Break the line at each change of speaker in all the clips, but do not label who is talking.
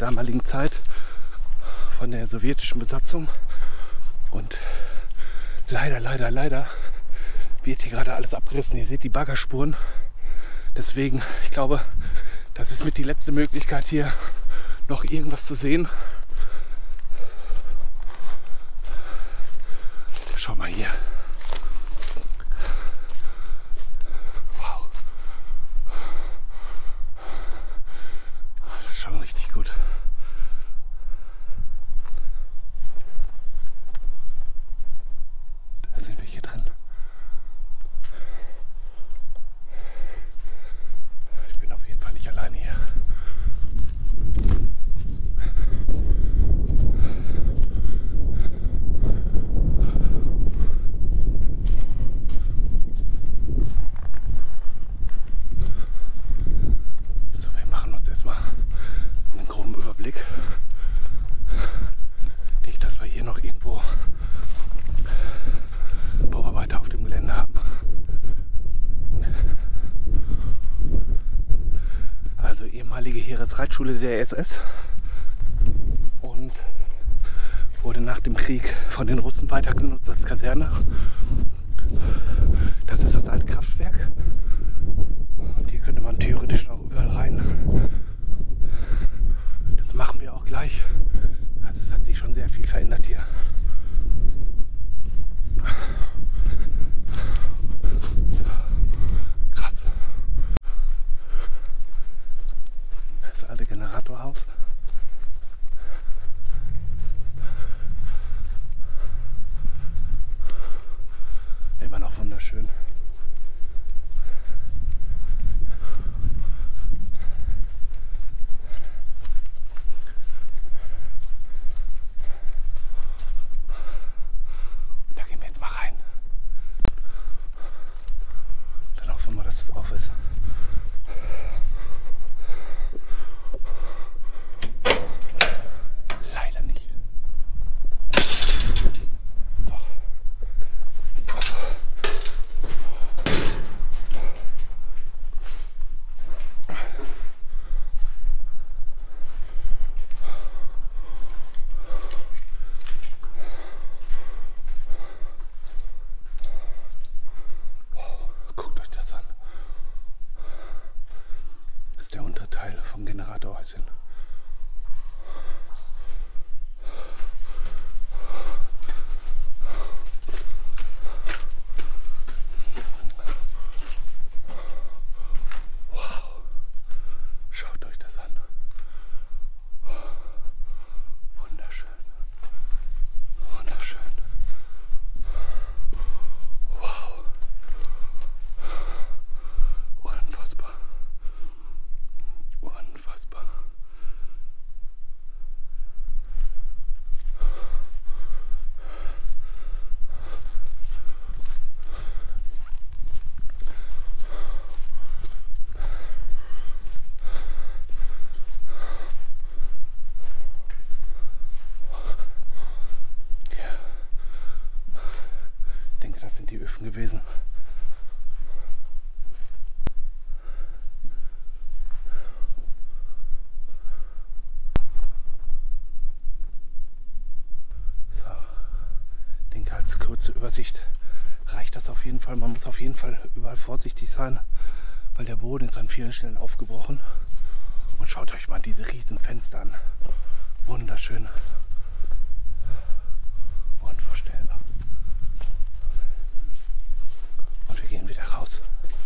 damaligen Zeit von der sowjetischen Besatzung. Und leider wird hier gerade alles abgerissen. Ihr seht die Baggerspuren. Deswegen, ich glaube, das ist mit die letzte Möglichkeit hier noch irgendwas zu sehen. Schau mal hier. Wow. Das ist schon richtig gut. Da sind wir hier drin. Ich bin auf jeden Fall nicht alleine hier. So, wir machen uns erstmal einen groben Überblick. Nicht, dass wir hier noch irgendwo Bauarbeiter auf dem Gelände haben. Also ehemalige Heeresreitschule der SS und wurde nach dem Krieg von den Russen weiter genutzt als Kaserne. Das ist das alte Kraftwerk und hier könnte man theoretisch auch überall rein. Das machen wir auch gleich. Also es hat sich schon sehr viel verändert hier. Krass. Das alte Generatorhaus. Immer noch wunderschön. Und da gehen wir jetzt mal rein. Dann hoffen wir, dass es auf ist. Leider nicht. Doch. Ist auf. Guckt euch das an. Das ist der Unterteil vom Generatorhäuschen. Wow. Schaut euch das an. Wunderschön. Wunderschön. Wow. Unfassbar. Unfassbar. Ja. Ich denke, das sind die Öfen gewesen. So, ich denke, als kurze Übersicht reicht das auf jeden Fall. Man muss auf jeden Fall überall vorsichtig sein, weil der Boden ist an vielen Stellen aufgebrochen. Und schaut euch mal diese riesen Fenster an. Wunderschön. Unvorstellbar. Und wir gehen wieder raus.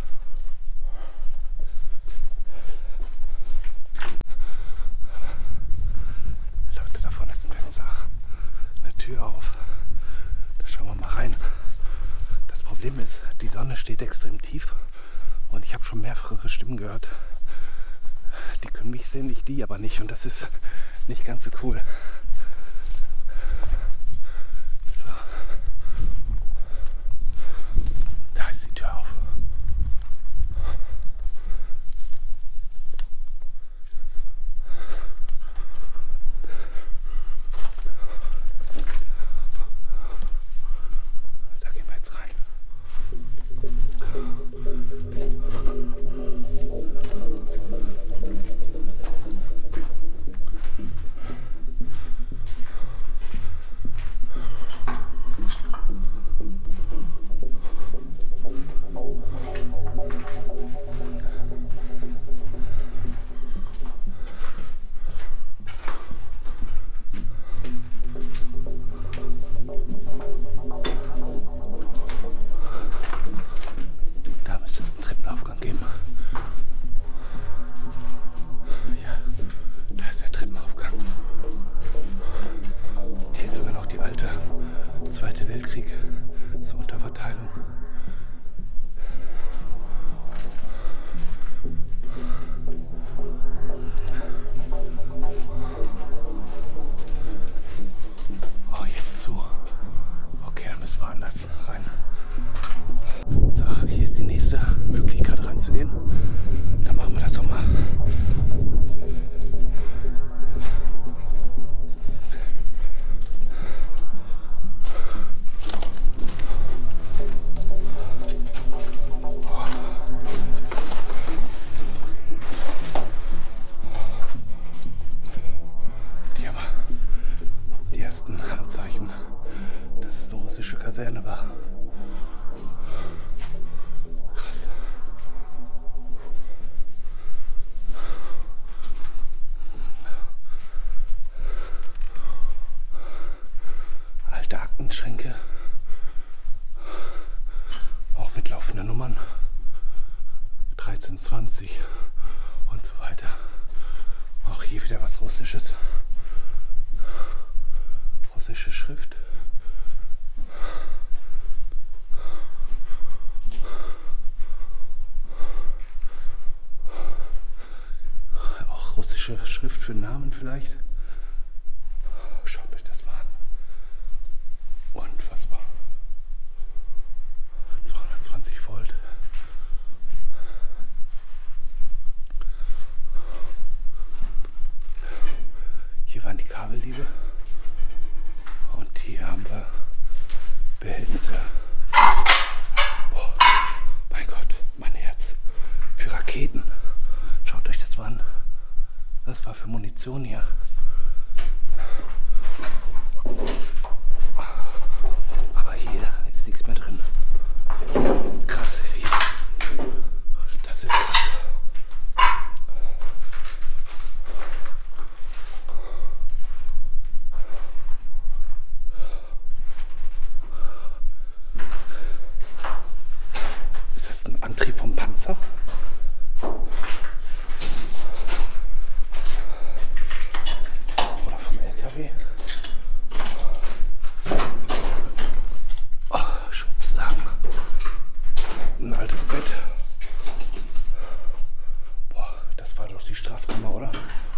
Leute, da vorne ist ein Fenster. Eine Tür auf. Da schauen wir mal rein. Das Problem ist, die Sonne steht extrem tief. Und ich habe schon mehrere Stimmen gehört. Die können mich sehen, ich die aber nicht. Und das ist nicht ganz so cool. So. Da ist die Tür auf. Da gehen wir jetzt rein. Weltkrieg, so Unterverteilung. Oh, jetzt zu. Okay, dann müssen wir anders rein. So, hier ist die nächste Möglichkeit reinzugehen. Dann machen wir das doch mal. Anzeichen, dass es eine russische Kaserne war. Krass. Alte Aktenschränke, auch mit laufenden Nummern, 1320 und so weiter. Auch hier wieder was Russisches. Russische Schrift. Auch russische Schrift für Namen vielleicht. Schaut euch das mal an. Unfassbar. 220 Volt. Hier waren die Kabeldiebe. Und hier haben wir Behältnisse. Oh, mein Gott, mein Herz. Für Raketen. Schaut euch das mal an. Das war für Munition hier. Aber hier ist nichts mehr drin. Krass. Hier. Das ist krass. Antrieb vom Panzer. Oder vom LKW. Oh, schwer zu sagen. Ein altes Bett. Boah, das war doch die Strafkammer, oder?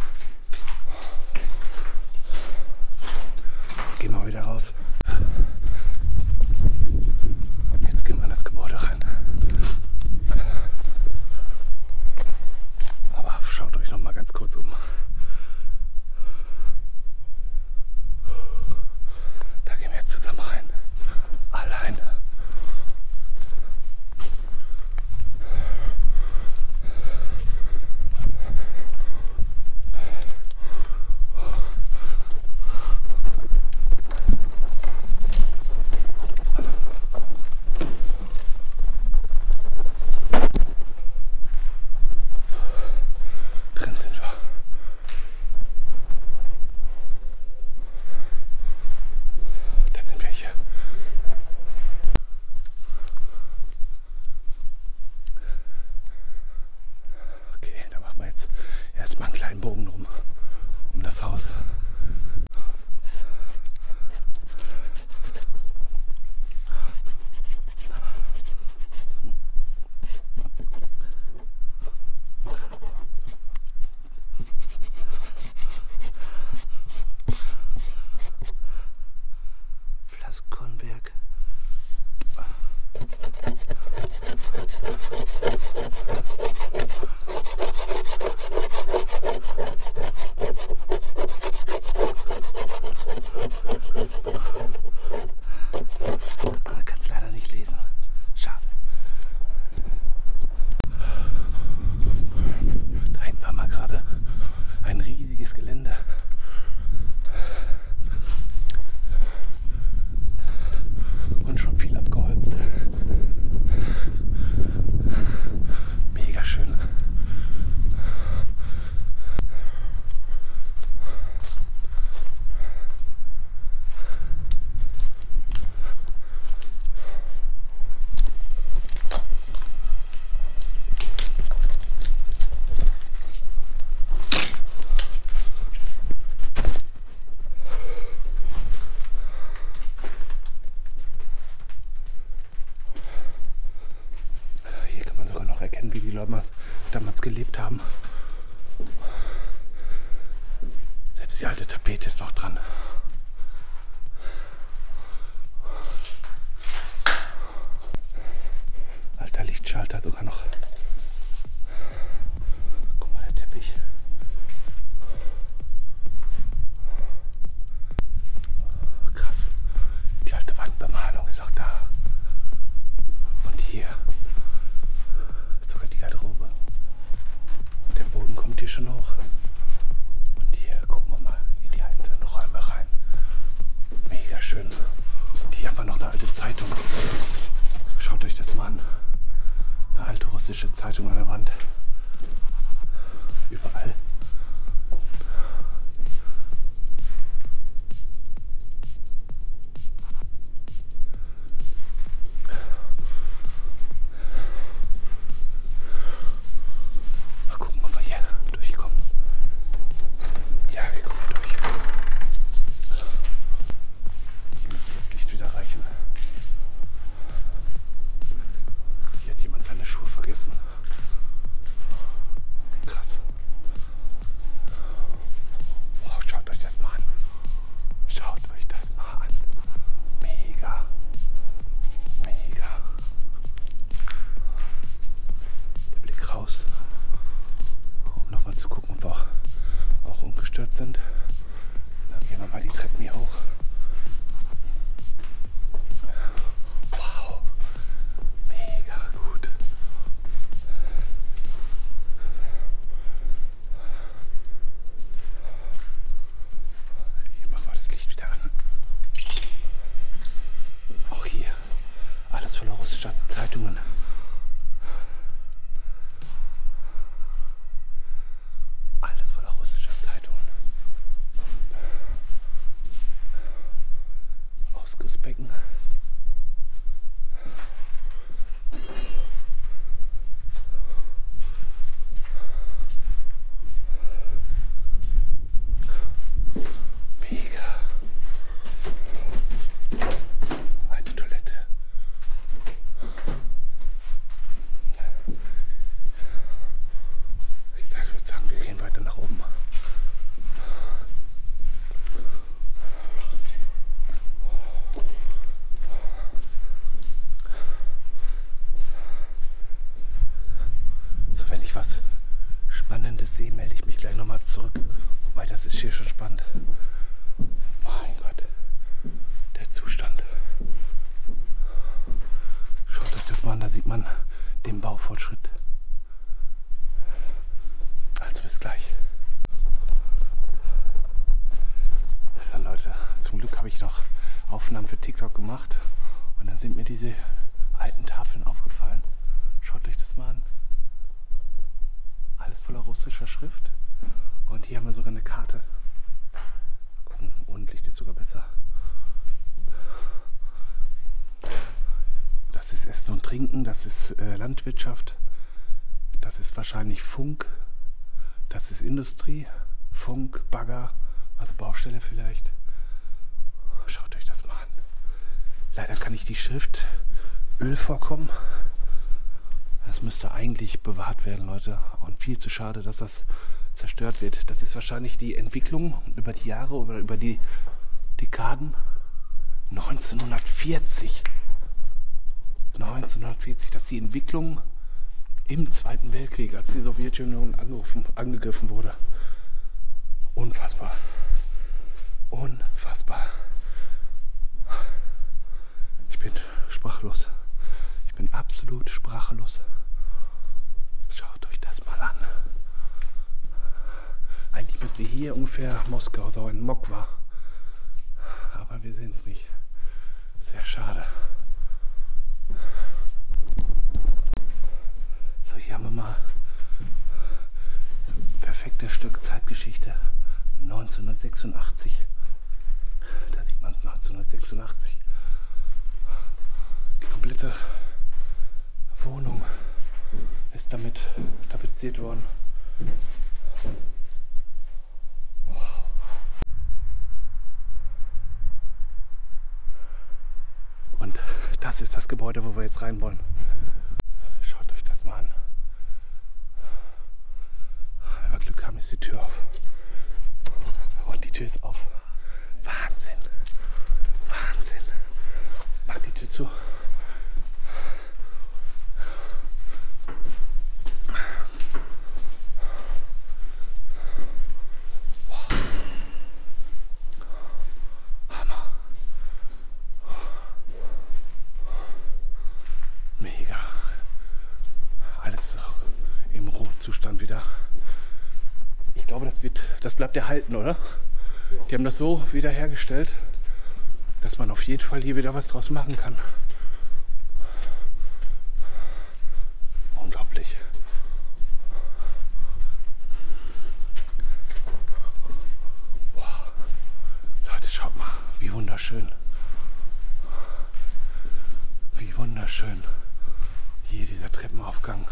Gehen wir wieder raus. Jetzt gehen wir in das Gebäude rein. Schaut euch noch mal ganz kurz um. Da gehen wir jetzt zusammen rein. Alleine. Erstmal einen kleinen Bogen drum um das Haus. Flaskornwerk. Kannst leider nicht lesen. Schade. Da hinten war mal gerade ein riesiges Gelände. Und schon viel abgeholzt. Mega schön. Leute damals gelebt haben. Selbst die alte Tapete ist noch dran. Alter Lichtschalter sogar noch. Guck mal, der Teppich. Krass. Die alte Wandbemalung ist auch da. Und hier sogar die Garderobe. Der Boden kommt hier schon hoch. Und hier gucken wir mal in die einzelnen Räume rein. Mega schön. Und hier haben wir noch eine alte Zeitung. Schaut euch das mal an. Eine alte russische Zeitung an der Wand. Überall. Mal gucken, ob wir hier durchkommen. Ja, wir kommen hier durch. Hier müsste jetzt Licht wieder reichen. Hier hat jemand seine Schuhe vergessen. Krass. Wow, schaut euch das mal an. Schaut euch das mal an. Mega. Mega. Der Blick raus. Um nochmal zu gucken, ob wir auch ungestört sind. Dann gehen wir mal die Treppen hier hoch. Wow. Mega gut. Hier machen wir das Licht wieder an. Auch hier alles voller russischer Zeitungen. Alles voller russischer Zeitungen. Ausgussbecken. Mega. Eine Toilette. Ich würde sagen, wir gehen weiter nach oben. So, wenn ich was Spannendes sehe, melde ich mich gleich nochmal zurück. Wobei, das ist hier schon spannend. Mein Gott, der Zustand. Schaut euch das mal an, da sieht man den Baufortschritt. Also bis gleich. Dann Leute, zum Glück habe ich noch Aufnahmen für TikTok gemacht und dann sind mir diese alten Tafeln aufgefallen. Schaut euch das mal an. Alles voller russischer Schrift. Und hier haben wir sogar eine Karte. Mal gucken, ohne Licht ist sogar besser. Das ist Essen und Trinken, das ist Landwirtschaft, das ist wahrscheinlich Funk, das ist Industrie, Funk, Bagger, also Baustelle vielleicht. Schaut euch das mal an. Leider kann ich die Schrift Öl vorkommen. Das müsste eigentlich bewahrt werden, Leute. Und viel zu schade, dass das zerstört wird. Das ist wahrscheinlich die Entwicklung über die Jahre oder über die Dekaden. 1940. 1940, dass die Entwicklung im Zweiten Weltkrieg, als die Sowjetunion angegriffen wurde. Unfassbar. Unfassbar. Ich bin sprachlos. Ich bin absolut sprachlos. Schaut euch das mal an. Eigentlich müsste hier ungefähr Moskau sein, Mokwa. Aber wir sehen es nicht. Sehr schade. So, hier haben wir mal ein perfektes Stück Zeitgeschichte. 1986. Da sieht man es, 1986. Die komplette Wohnung ist damit tapeziert worden. Wow. Und das ist das Gebäude, wo wir jetzt rein wollen. Schaut euch das mal an. ist die Tür auf. Und die Tür ist auf. Wahnsinn. Wahnsinn. Mach die Tür zu. Hammer. Mega. Alles im Rohzustand wieder. Ich glaube, das bleibt erhalten, oder? Die haben das so wiederhergestellt, dass man auf jeden Fall hier wieder was draus machen kann. Unglaublich. Boah. Leute, schaut mal, wie wunderschön. Wie wunderschön. Hier dieser Treppenaufgang.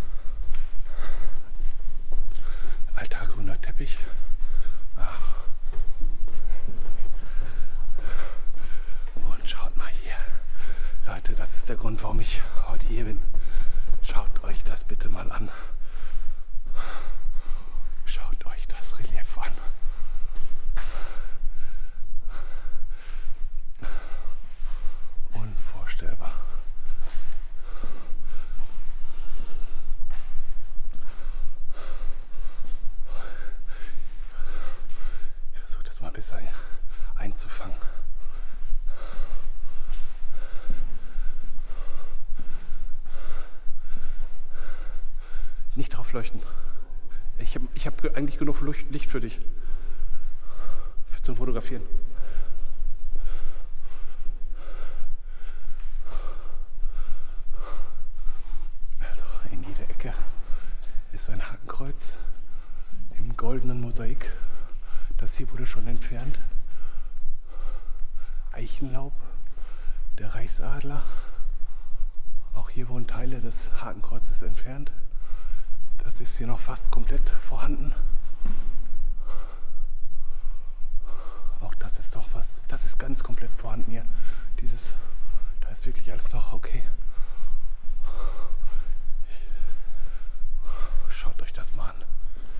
Alter grüner Teppich. Ach. Und schaut mal hier. Leute, das ist der Grund, warum ich heute hier bin. Schaut euch das bitte mal an. Schaut euch das Relief an. Unvorstellbar. Mal besser einzufangen. Nicht drauf leuchten. Ich hab eigentlich genug Licht für dich. Zum Fotografieren. Also in jeder Ecke ist ein Hakenkreuz im goldenen Mosaik. Das hier wurde schon entfernt. Eichenlaub, der Reichsadler. Auch hier wurden Teile des Hakenkreuzes entfernt. Das ist hier noch fast komplett vorhanden. Auch das ist doch was. Das ist ganz komplett vorhanden hier. Da ist wirklich alles noch okay. Schaut euch das mal an.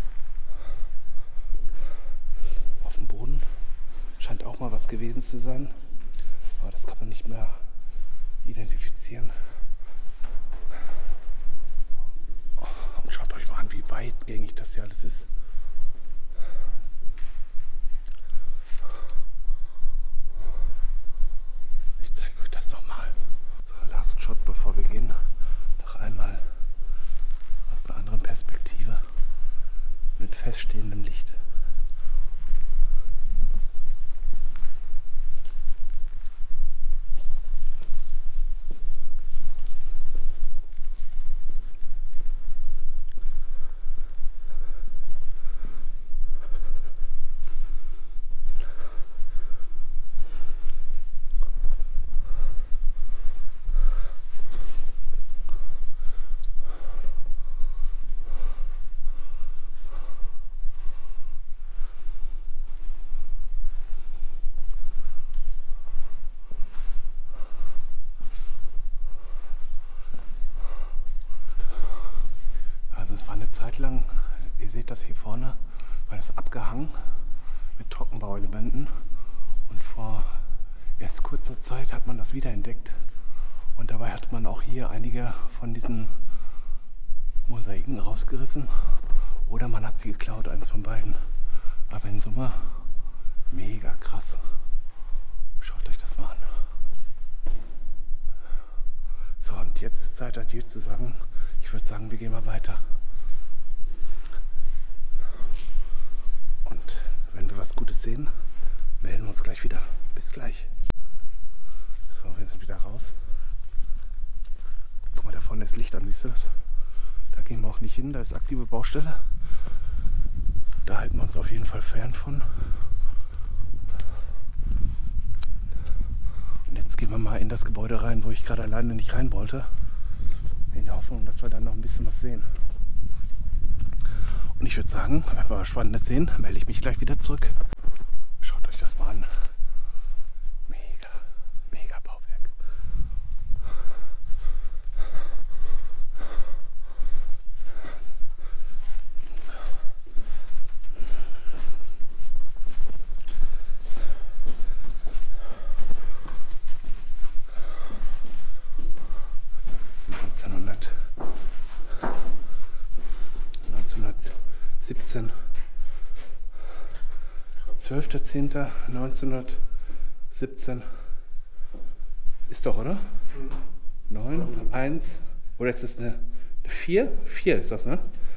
Boden. Scheint auch mal was gewesen zu sein. Aber das kann man nicht mehr identifizieren. Und schaut euch mal an, wie weitgängig das hier alles ist. Ich zeige euch das nochmal. So, Last Shot, bevor wir gehen. Noch einmal aus einer anderen Perspektive. Mit feststehendem Licht. Zeit lang, ihr seht das hier vorne, war das abgehangen mit Trockenbauelementen und vor erst kurzer Zeit hat man das wiederentdeckt und dabei hat man auch hier einige von diesen Mosaiken rausgerissen oder man hat sie geklaut, eins von beiden. Aber in Summe mega krass. Schaut euch das mal an. So, und jetzt ist Zeit, Adieu zu sagen. Ich würde sagen, wir gehen mal weiter. Und wenn wir was Gutes sehen, melden wir uns gleich wieder. Bis gleich. So, wir sind wieder raus. Guck mal, da vorne ist Licht an, siehst du das? Da gehen wir auch nicht hin, da ist aktive Baustelle. Da halten wir uns auf jeden Fall fern von. Und jetzt gehen wir mal in das Gebäude rein, wo ich gerade alleine nicht rein wollte. In der Hoffnung, dass wir dann noch ein bisschen was sehen. Und ich würde sagen, wenn wir was Spannendes sehen, melde ich mich gleich wieder zurück. Schaut euch das mal an. Mega, mega Bauwerk. 1917. 12.10.1917. Ist doch, oder? 9, 1. Oder ist das eine 4? 4 ist das, ne?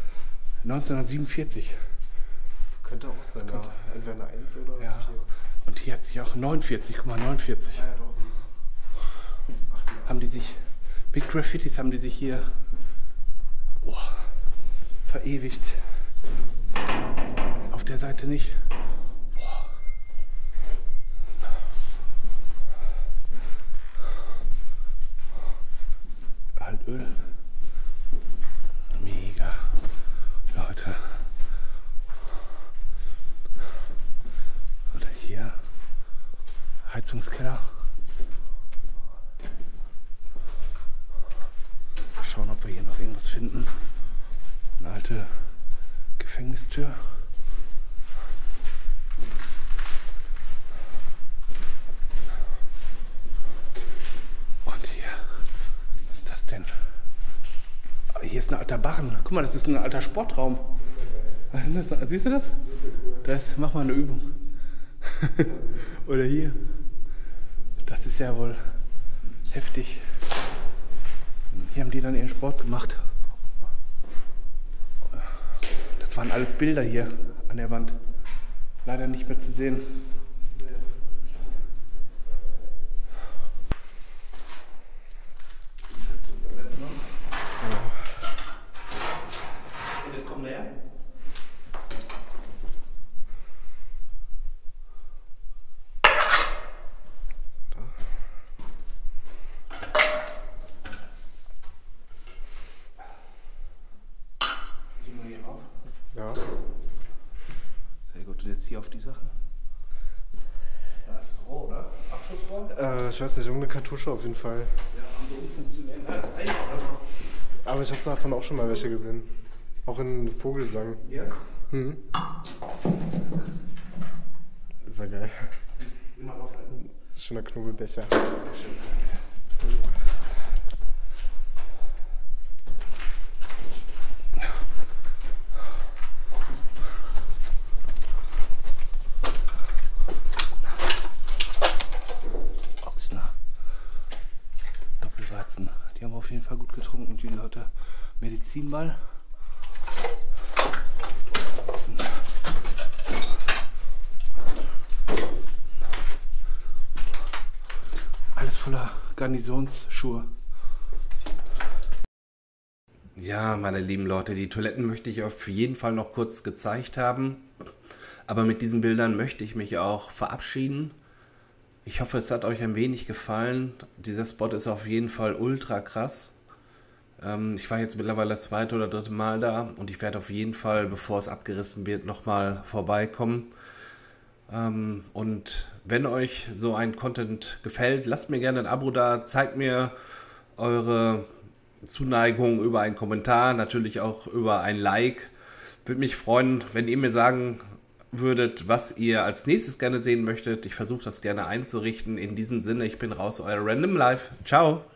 1947.
Könnte auch sein, ja. Entweder eine 1 oder
Ja.
4.
Und hier hat sich auch 49, guck mal, 49.
Ja, doch.
Haben die sich, mit Graffitis haben die sich hier verewigt. Auf der Seite nicht. Altöl. Mega. Leute. Oder hier. Heizungskeller. Schauen, ob wir hier noch irgendwas finden. Eine alte Gefängnistür. Und hier, was ist das denn? Hier ist ein alter Barren. Guck mal, das ist ein alter Sportraum. Siehst du das? Das, mach mal eine Übung. Oder hier. Das ist ja wohl heftig. Hier haben die dann ihren Sport gemacht. Das waren alles Bilder hier an der Wand. Leider nicht mehr zu sehen. Und jetzt kommen wir her.
Ja.
Sehr gut. Und jetzt hier auf die Sachen. Das ist ein altes Rohr, oder? Abschussrohr?
Ich weiß nicht, irgendeine Kartusche auf jeden Fall.
Ja, und so umfunktionieren als Ei oder so.
Aber ich habe davon auch schon mal welche gesehen. Auch in Vogelsang.
Ja?
Mhm. Ist ja geil.
Immer draufhalten.
Schöner Knobelbecher.
Ochsner. Doppelweizen. Die haben auf jeden Fall gut getrunken, die Leute. Medizinball. Alles voller Garnisonsschuhe. Ja, meine lieben Leute, die Toiletten möchte ich auf jeden Fall noch kurz gezeigt haben. Aber mit diesen Bildern möchte ich mich auch verabschieden. Ich hoffe, es hat euch ein wenig gefallen. Dieser Spot ist auf jeden Fall ultra krass. Ich war jetzt mittlerweile das 2. oder 3. Mal da und ich werde auf jeden Fall, bevor es abgerissen wird, nochmal vorbeikommen. Und wenn euch so ein Content gefällt, lasst mir gerne ein Abo da, zeigt mir eure Zuneigung über einen Kommentar, natürlich auch über ein Like. Würde mich freuen, wenn ihr mir sagen würdet, was ihr als nächstes gerne sehen möchtet. Ich versuche das gerne einzurichten. In diesem Sinne, ich bin raus, euer Random Life. Ciao!